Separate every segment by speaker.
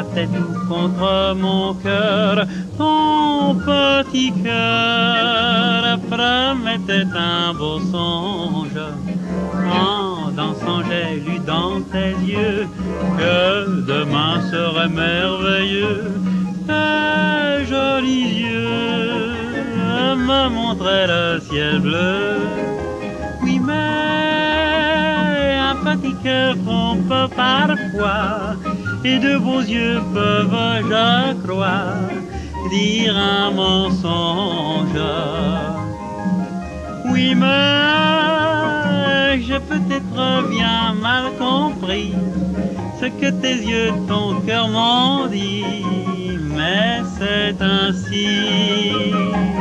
Speaker 1: battait tout contre mon cœur. Ton petit cœur promettait un beau songe. En dansant, j'ai lu dans tes yeux que demain serait merveilleux. Tes jolis yeux me montraient le ciel bleu. Oui, mais un petit cœur trompe parfois, et de beaux yeux peuvent, je crois, dire un mensonge. Oui, mais j'ai peut-être bien mal compris ce que tes yeux, ton cœur m'ont dit, mais c'est ainsi.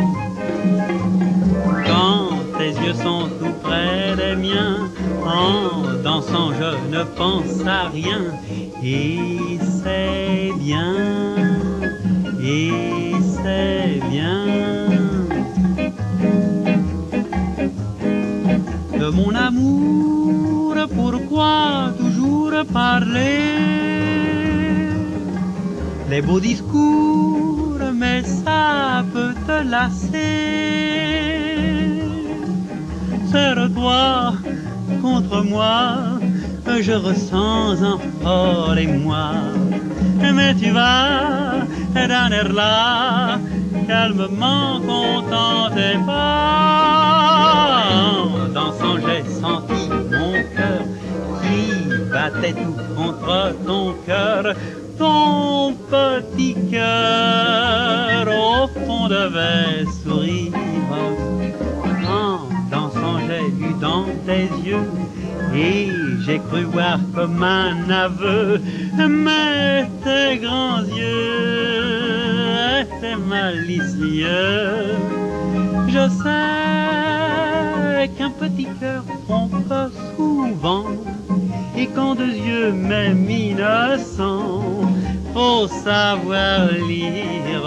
Speaker 1: Quand tes yeux sont tout près des miens, en dansant je ne pense à rien, et c'est bien, et c'est bien. De mon amour, pourquoi toujours parler? Les beaux discours, mais ça peut te lasser. Serre-toi contre moi, je ressens un fort émoi. Mais tu vas d'un air là, calmement content et pas. En dansant, j'ai senti mon cœur qui battait tout contre ton cœur. Ton petit cœur au fond devait sourire. En dansant, j'ai vu dans tes yeux et j'ai cru voir comme un aveu. Mais tes grands yeux étaient malicieux. Je sais qu'un petit cœur trompe souvent, et quand deux yeux même innocents, faut savoir lire.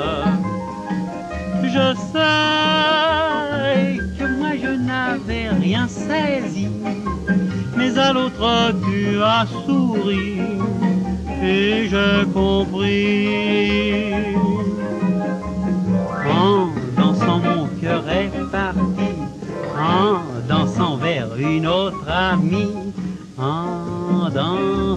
Speaker 1: Je sais que moi je n'avais rien saisi, mais à l'autre tu as souri, et j'ai compris. En dansant mon cœur est parti, en dansant vers une autre amie, en dansant.